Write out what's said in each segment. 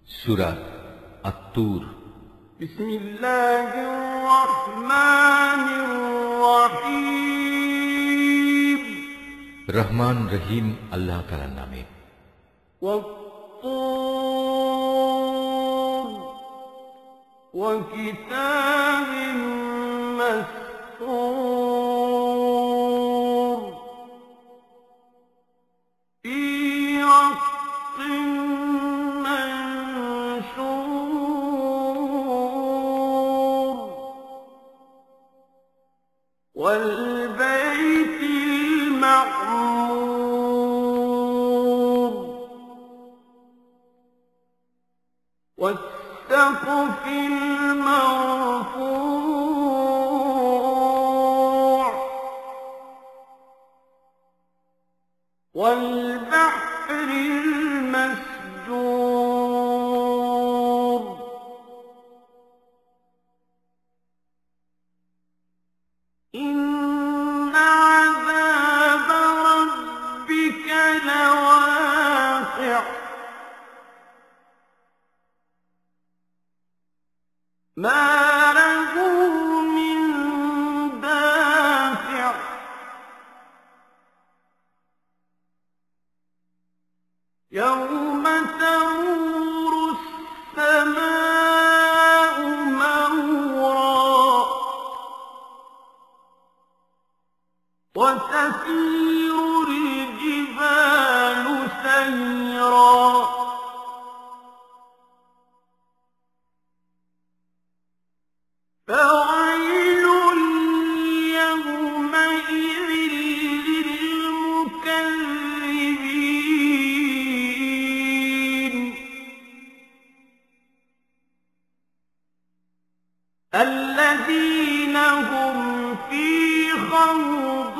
সূরা আত-তুর। বিসমিল্লাহির রহমানির রহিম। রহমান রহিম আল্লাহ তাআলার নামে। ওয়াত-তুর ওয়া কিতাবিন মাসতুর ফি রাক্কিন মানশুর ওয়াল বাইতিল মা'মুর ওয়াস-সাকফিল মারফু' ওয়াল বাহরিল মাসজুর ইন্না আযাবা রাব্বিকা লাওয়াকি' মা লাহু মিন দাফি' ইয়াওমা তামুরু আস-সামাa'u মাওরা ওয়া তাসীরুল জিবালু সায়রা فويل يومئذ للمكذبين الذين هم في خوض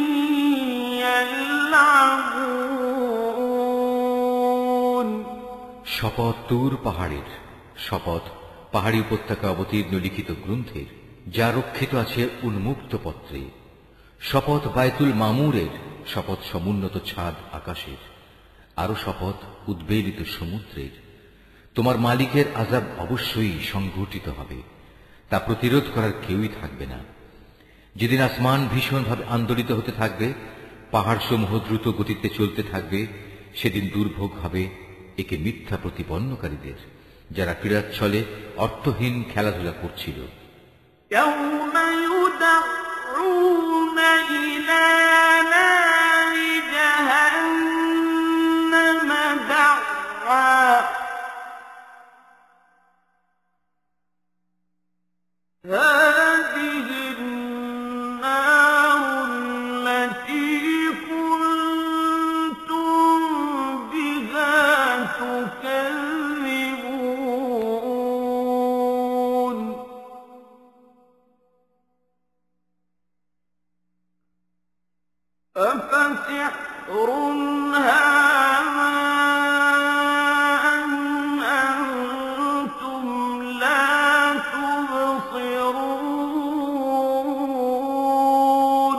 يلعبون শপথ তুর পাহাড়ের, শপথ পাহাড়ি উপত্যকা অবতীর্ণ লিখিত গ্রন্থের, যা রক্ষিত আছে উন্মুক্ত পত্রে। শপথ বায়তুল মামুরের, শপথ সমুন্নত ছাদ আকাশের। আরো শপথ উদ্বেলিত সমুদ্রের। তোমার মালিকের আযাব অবশ্যই সংঘটিত হবে, তা প্রতিরোধ করার কেউই থাকবে না। যেদিন আসমান ভীষণভাবে আন্দোলিত হতে থাকবে, পাহাড় সমূহ দ্রুত গতিতে চলতে থাকবে, সেদিন দুর্ভোগ হবে একে মিথ্যা প্রতিপন্নকারীদের, যারা ক্রীড়াচ্ছলে অর্থহীন খেলাধুলা করছিল। يوم يدعون إلى نار جهنم دعا هذه النار التي كنتم بها تكذبون أفسحر هذا أم أنتم لا تبصرون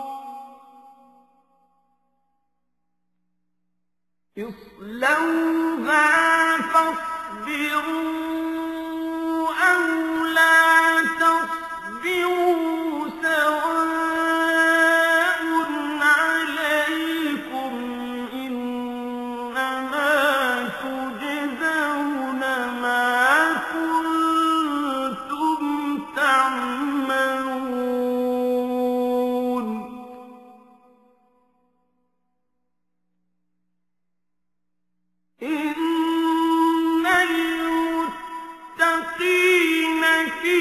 اصلوها فاصبروا أو لا تصبروا سواء عليكم إنما تجزون ما كنتم تعملون إن المتقين في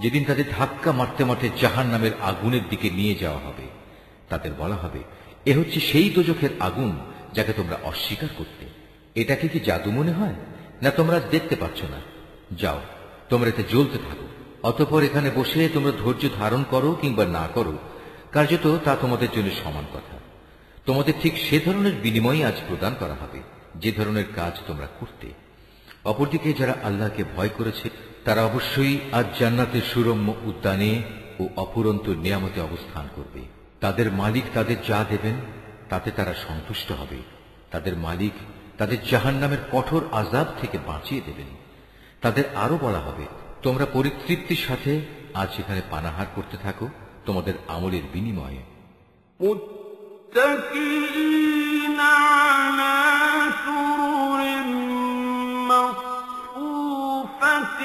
যেদিন তাদের ধাক্কা মারতে মারতে জাহান্নামের আগুনের দিকে নিয়ে যাওয়া হবে। তাদের বলা হবে, এ হচ্ছে সেই দোজখের আগুন যাকে তোমরা অস্বীকার করতে। এটাকে কি জাদু মনে হয়, না তোমরা দেখতে পাচ্ছ না? যাও, তোমরা এতে জ্বলতে থাকো। অতঃপর এখানে বসে তোমরা ধৈর্য ধারণ করো কিংবা না করো, কার্যত তা তোমাদের জন্য সমান কথা। তোমাদের ঠিক সে ধরনের বিনিময় আজ প্রদান করা হবে যে ধরনের কাজ তোমরা করতে। অপরদিকে যারা আল্লাহকে ভয় করেছে তারা অবশ্যই আজ জান্নাতের সুরম্য উদ্যানে ও অফুরন্ত নিয়ামতে অবস্থান করবে। তাদের মালিক তাদের যা দেবেন তাতে তারা সন্তুষ্ট হবে। তাদের মালিক তাদের জাহান্নামের কঠোর আযাব থেকে বাঁচিয়ে দেবেন। তাদের আরো বলা হবে, তোমরা পরিতৃপ্তির সাথে আজ এখানে পানাহার করতে থাকো তোমাদের আমলের বিনিময়ে। متكئين على سرر مصفوفة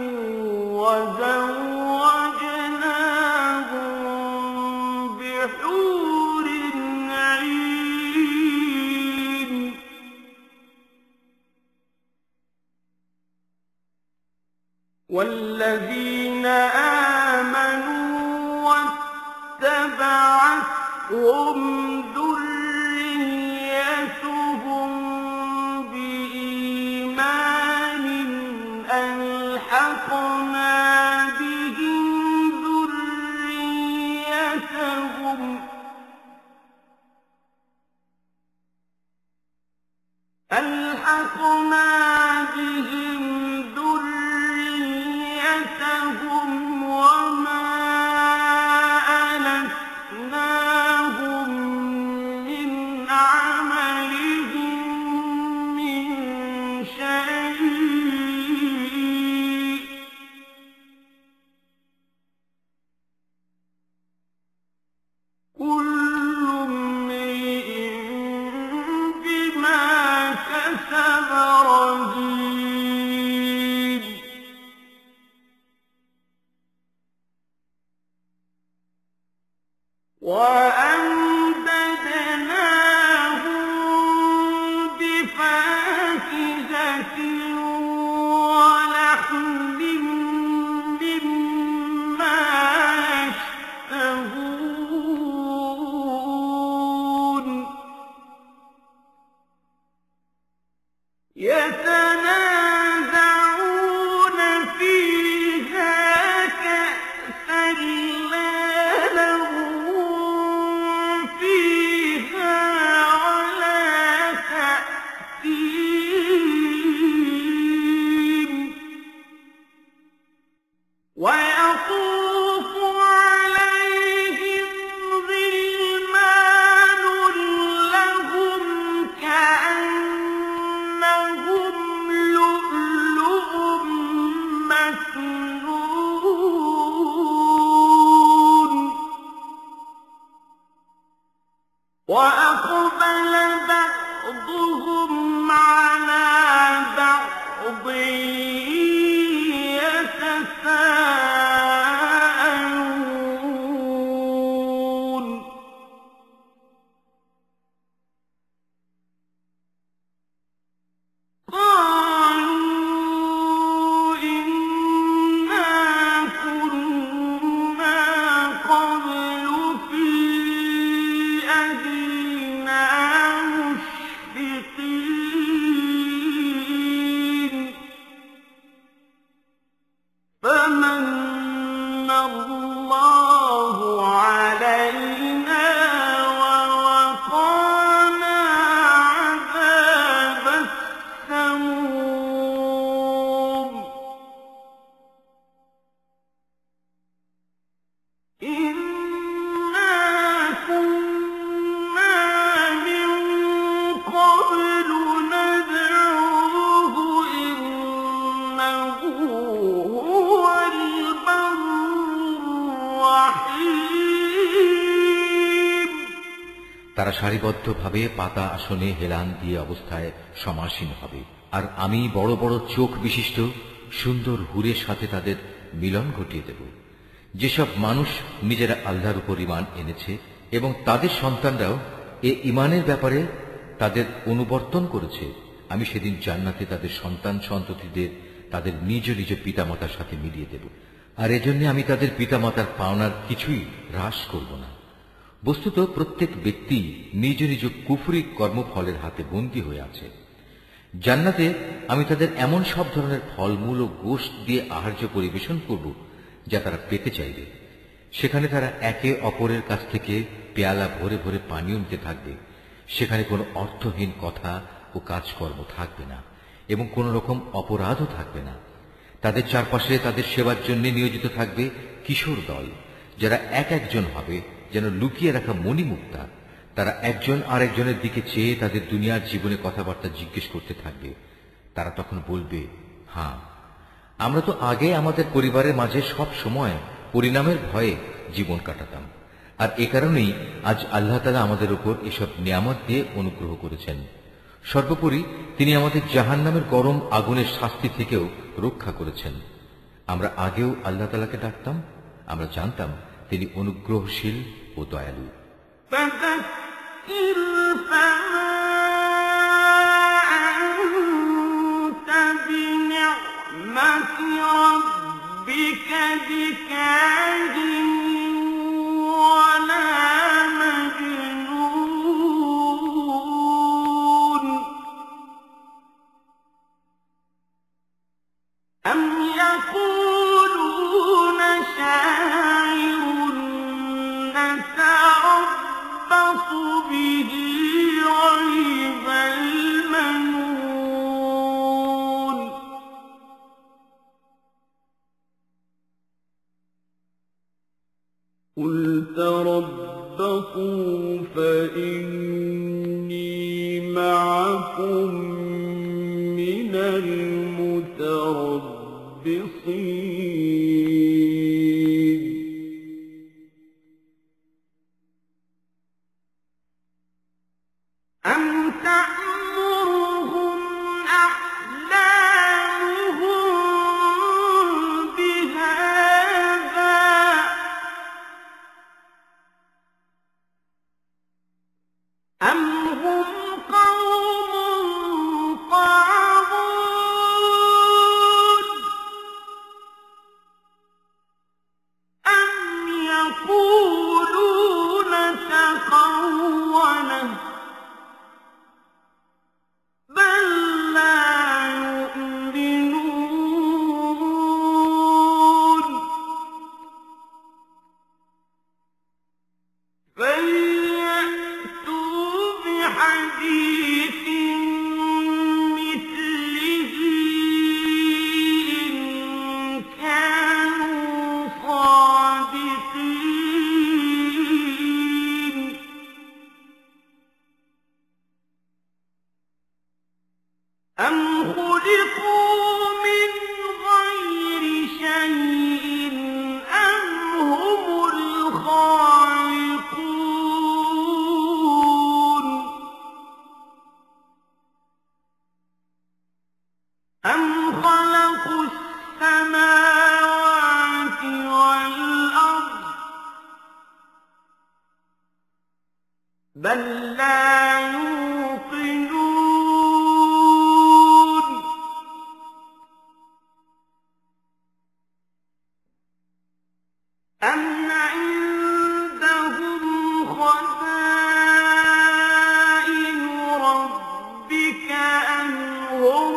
وزوجناهم بحور عين والذين آمنوا واتبعتهم ذريتهم بإيمان ألحقنا بهم ذريتهم وما ألتناهم من عملهم من شيء كل امرئ بما كسب رهين وأمددناهم بفاكهة ولحم مما يشتهون يتنازعون فيها كأسا لا لغو فيها ولا تأثيم ويطوف عليهم غلمان لهم كأنهم لؤلؤ مكنون وأقبل بعضهم على بعض يتساءلون قالوا إنا كنا قبل في أهلنا مشفقين فمن الله علينا ووقانا عذاب السموم إنا كنا من قبل ندعوه إنه هو البر الرحيم তারা সারিবদ্ধভাবে পাতা আসনে হেলান দিয়ে অবস্থায় সমাসীন হবে। আর আমি বড় বড় চোখ বিশিষ্ট সুন্দর হুরের সাথে তাদের মিলন ঘটিয়ে দেব। যেসব মানুষ নিজেরা আল্লাহর উপর ঈমান এনেছে এবং তাদের সন্তানরাও এ ঈমানের ব্যাপারে তাদের অনুবর্তন করেছে, আমি সেদিন জান্নাতে তাদের সন্তান সন্ততিদের তাদের নিজ নিজ পিতামাতার সাথে মিলিয়ে দেব। আর এজন্য আমি তাদের পিতামাতার পাওনার কিছুই হ্রাস করব না। বস্তুত প্রত্যেক ব্যক্তি নিজ নিজ কুফরি কর্মফলের হাতে বন্দী হয়ে আছে। জান্নাতে আমি তাদের এমন সব ধরনের ফলমূল ও গোশত দিয়ে আহার্য পরিবেশন করব যা তারা পেতে চাইবে। সেখানে তারা একে অপরের কাছ থেকে পেয়ালা ভরে ভরে পানীয় নিতে থাকবে। সেখানে কোনো অর্থহীন কথা ও কাজকর্ম থাকবে না এবং কোন রকম অপরাধও থাকবে না। তাদের চারপাশে তাদের সেবার জন্য নিয়োজিত থাকবে কিশোর দল, যারা এক একজন হবে যেন লুকিয়ে রাখা মণিমুক্তা। তারা একজন আরেকজনের দিকে চেয়ে তাদের দুনিয়ার জীবনে কথাবার্তা জিজ্ঞেস করতে থাকবে। তারা তখন বলবে, হ্যাঁ, আমরা তো আগে আমাদের পরিবারের মাঝে সব সময় পরিণামের ভয়ে জীবন কাটাতাম, আর এ কারণেই আজ আল্লাহ তাআলা আমাদের উপর এসব নিয়ামত দিয়ে অনুগ্রহ করেছেন। সর্বোপরি তিনি আমাদের জাহান্নামের গরম আগুনের শাস্তি থেকেও রক্ষা করেছেন। আমরা আগেও আল্লাহ তাআলাকে ডাকতাম, আমরা জানতাম তিনি অনুগ্রহশীল ও দয়ালু। فذكر فما أنت بنعمة ربك بكاهن ولا مجنون أم يقولون شاعر نتربص به ريب المنون قل تربصوا فإني معكم من المتربصين أم تأمرهم أحلامهم بهذا أم هم قوم طاغون أم يقولون تقوله بل لا يؤمنون فليأتوا بحديث مثله إن كانوا صادقين أم خلقوا من غير شيء أم هم الخالقون أم خلقوا السماوات والأرض بل لا يوقنون أم عندهم خزائن ربك أم هم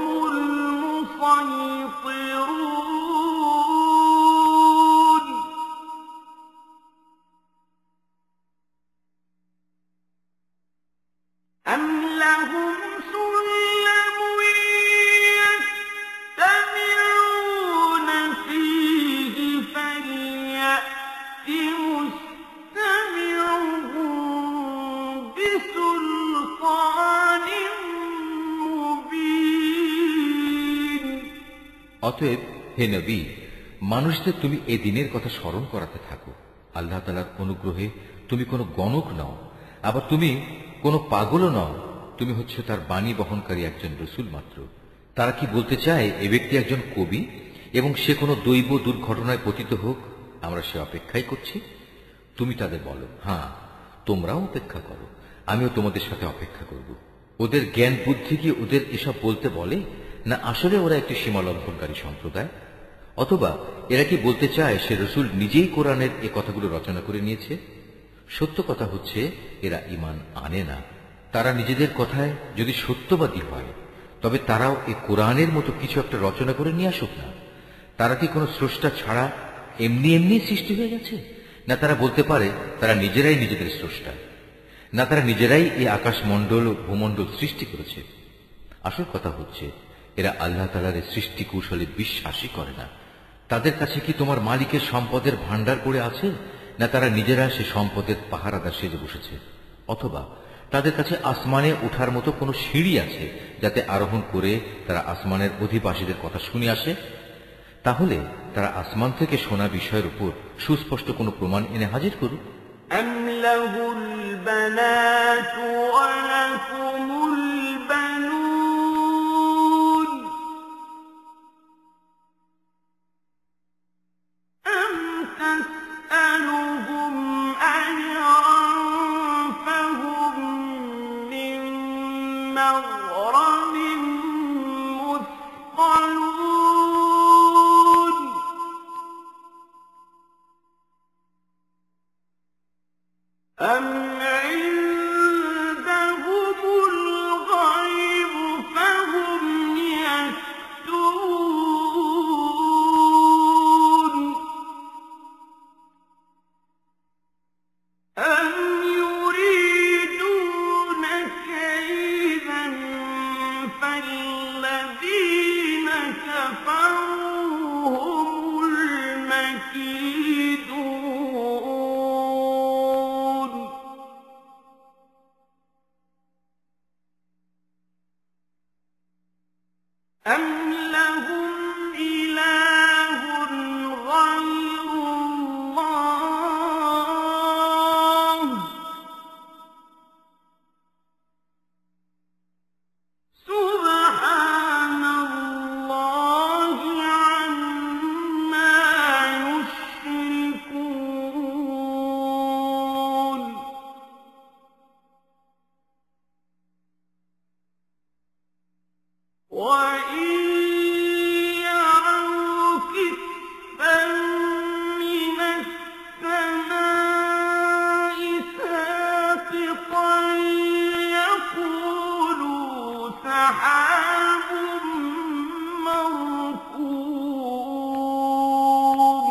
المسيطرون أم لهم سلم يستمعون فيه فليأت مستمعهم بسلطان مبين অতএব হে নবী, মানুষদের তুমি এ দিনের কথা স্মরণ করাতে থাকো। আল্লাহ তাআলার অনুগ্রহে তুমি কোনো গণক নও, আবার তুমি কোনো পাগলও নও। তুমি হচ্ছে তার বাণী বহনকারী একজন রসুল মাত্র। তারা কি বলতে চায় এ ব্যক্তি একজন কবি এবং সে কোনো দৈব দুর্ঘটনায় পতিত হোক, আমরা সে অপেক্ষাই করছি। তুমি তাদের বলো, হ্যাঁ, তোমরাও অপেক্ষা করো, আমিও তোমাদের সাথে অপেক্ষা করব। ওদের জ্ঞান বুদ্ধি কি ওদের এসব বলতে বলে, না আসলে ওরা একটি সীমালঙ্ঘনকারী সম্প্রদায়? অথবা এরা কি বলতে চায় সে রসুল নিজেই কোরআনের এ কথাগুলো রচনা করে নিয়েছে? সত্য কথা হচ্ছে এরা ঈমান আনে না। তারা নিজেদের কথায় যদি সত্যবাদী হয় তবে তারাও এই কোরআনের মতো কিছু একটা রচনা করে নিয়ে আসুক না। তারা কি কোনো স্রষ্টা ছাড়া এমনি এমনি সৃষ্টি হয়ে গেছে? না তারা বলতে পারে তারা নিজেরাই নিজেদের স্রষ্টা? না তারা নিজেরাই এই আকাশমণ্ডল ও ভূমণ্ডল সৃষ্টি করেছে? আসল কথা হচ্ছে এরা আল্লাহ তাআলার সৃষ্টি কৌশলে বিশ্বাসই করে না। তাদের কাছে কি তোমার মালিকের সম্পদের ভান্ডার পড়ে আছে, না তারা নিজেরা সে সম্পদের পাহারাদার সেজে বসেছে? অথবা তাদের কাছে আসমানে ওঠার মতো কোনো সিঁড়ি আছে যাতে আরোহণ করে তারা আসমানের অধিবাসীদের কথা শুনে আসে? তাহলে তারা আসমান থেকে শোনা বিষয়ের উপর সুস্পষ্ট কোনো প্রমাণ এনে হাজির করুক। أَمْ لَهُ الْبَنَاتُ وَلَكُمُ الْبَنُونَ أَمْ تَسْأَلُهُمْ أَجْرًا فَهُمْ مِنْ مَغْرَمٍ مُثْقَلُونَ أَمْ عِندَهُمُ الْغَيْبُ فَهُمْ يَكْتُبُونَ أَمْ يُرِيدُونَ كَيْدًا فَالَّذِينَ كَفَرُوا هُمُ الْمَكِيدُونَ أَمْ لَهُمْ إِلَٰهٌ غَيْرُ اللَّهِ سُبْحَانَ اللَّهِ عَمَّا يُشْرِكُونَ وَإِن يَرَوْا كِسْفًا مِّنَ السَّمَاءِ سَاقِطًا يَقُولُوا سَحَابٌ مَّرْكُومٌ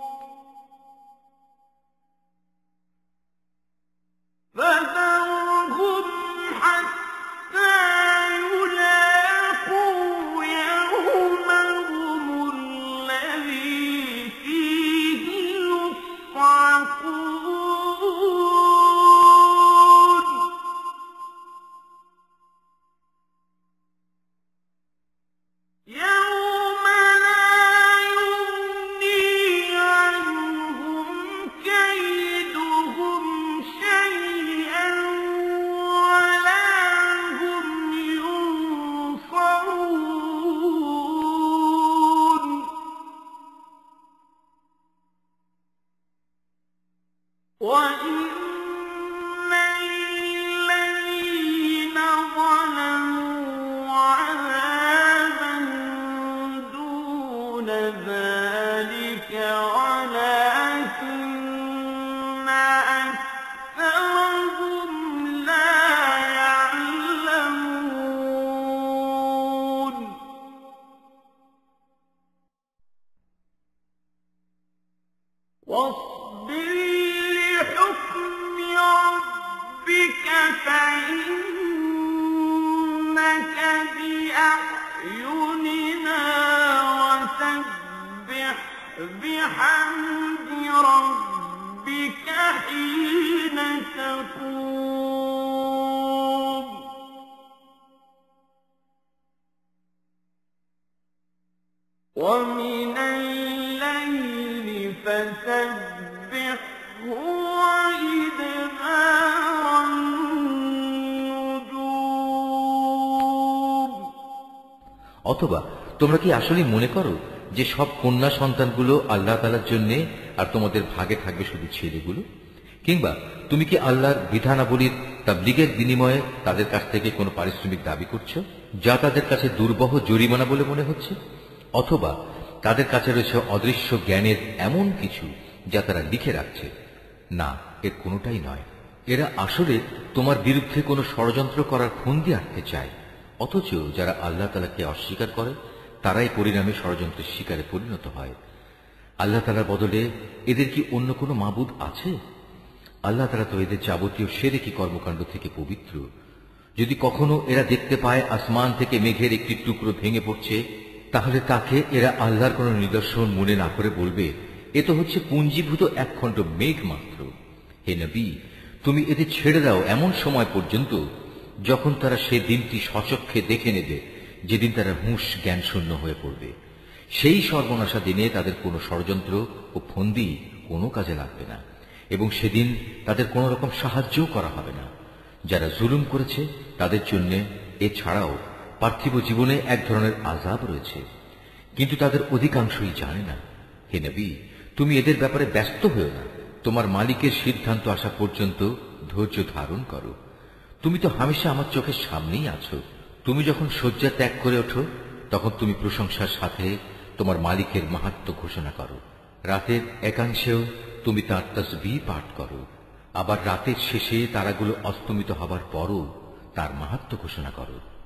فَذَرْهُمْ حَتَّىٰ يُلَاقُوا يَوْمَهُمُ الَّذِي فِيهِ يُصْعَقُونَ يَوْمَ لَا يُغْنِي عَنْهُمْ كَيْدُهُمْ شَيْئًا وَلَا هُمْ يُنصَرُونَ وَإِنَّ لِلَّذِينَ ظَلَمُوا عَذَابًا دُونَ ذَلِكَ وَلَكِنَّ أَكْثَرَهُمْ لَا يَعْلَمُونَ وَاصْبِرْ لِحُكْمِ رَبِّكَ فَإِنَّكَ بِأَعْيُنِنَا وَسَبِّحْ بِحَمْدِ رَبِّكَ حِينَ تَقُومُ وَمِنَ اللَّيْلِ فَسَبِّحْهُ وَإِدْبَارَ النُّجُومِ অথবা তোমরা কি আসলে মনে করো যে সব কন্যা সন্তানগুলো আল্লাহ তাআলার জন্য আর তোমাদের ভাগে থাকবে শুধু ছেলেগুলো? কিংবা তুমি কি আল্লাহর বিধানাবলীর তাবলীগের বিনিময়ে তাদের কাছ থেকে কোনো পারিশ্রমিক দাবি করছো, যা তাদের কাছে দুর্বহ জরিমানা বলে মনে হচ্ছে? অথবা তাদের কাছে রয়েছে অদৃশ্য জ্ঞানের এমন কিছু যা তারা লিখে রাখছে। না, এর কোনোটাই নয়। এরা আসলে তোমার বিরুদ্ধে কোনো ষড়যন্ত্র করার ফন্দি আঁটতে চায়। অথচ যারা আল্লাহ তাআলাকে অস্বীকার করে তারাই পরিণামে ষড়যন্ত্রের শিকারে পরিণত হয়। আল্লাহ তাআলার বদলে এদের কি অন্য কোনো মাবুদ আছে? আল্লাহ তাআলা তো এদের যাবতীয় শিরকি কর্মকাণ্ড থেকে পবিত্র। যদি কখনো এরা দেখতে পায় আসমান থেকে মেঘের একটি টুকরো ভেঙে পড়ছে, তাহলে তাকে এরা আল্লাহর কোন নিদর্শন মনে না করে বলবে, এ তো হচ্ছে পুঞ্জীভূত একখণ্ড মেঘ মাত্র। হে নবী, তুমি এদের ছেড়ে দাও এমন সময় পর্যন্ত যখন তারা সে দিনটি স্বচক্ষে দেখে নেবে, যেদিন তারা হুঁশ জ্ঞান শূন্য হয়ে পড়বে। সেই সর্বনাশা দিনে তাদের কোনো ষড়যন্ত্র ও ফন্দি কোনো কাজে লাগবে না, এবং সেদিন তাদের কোন রকম সাহায্যও করা হবে না। যারা জুলুম করেছে তাদের জন্য এছাড়াও পার্থিব জীবনে এক ধরনের আযাব রয়েছে, কিন্তু তাদের অধিকাংশই জানে না। হে নবী, তুমি এদের ব্যাপারে ব্যস্ত হও না। তোমার মালিকের সিদ্ধান্ত আসা পর্যন্ত ধৈর্য ধারণ করো। তুমি তো হামেশা আমার চোখের সামনেই আছো। তুমি যখন শয্যা ত্যাগ করে ওঠো তখন তুমি প্রশংসার সাথে তোমার মালিকের মাহাত্ম্য ঘোষণা করো। রাতের একাংশেও তুমি তাঁর তাসবিহ পাঠ করো। আবার রাতের শেষে তারাগুলো অস্তমিত হবার পরও তার মাহাত্ম্য ঘোষণা করো।